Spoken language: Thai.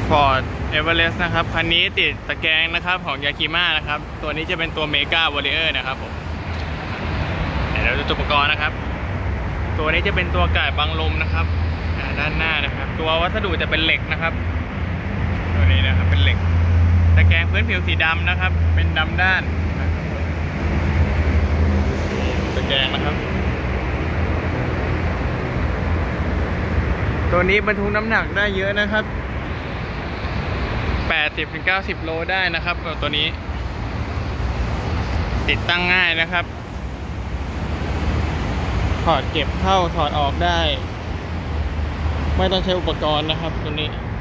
Ford Everest นะครับคันนี้ติดตะแกรงนะครับของยากิม่านะครับตัวนี้จะเป็นตัว Mega Warrior นะครับผมเดี๋ยวเราดูอุปกรณ์นะครับตัวนี้จะเป็นตัวก่ายบังลมนะครับด้านหน้านะครับตัววัสดุจะเป็นเหล็กนะครับตัวนี้นะครับเป็นเหล็กตะแกรงพื้นผิวสีดำนะครับเป็นดำด้านตะแกรงนะครับตัวนี้บรรทุกน้ำหนักได้เยอะนะครับ80-90 โลได้นะครับตัวนี้ติดตั้งง่ายนะครับถอดเก็บเข้าถอดออกได้ไม่ต้องใช้อุปกรณ์นะครับตัวนี้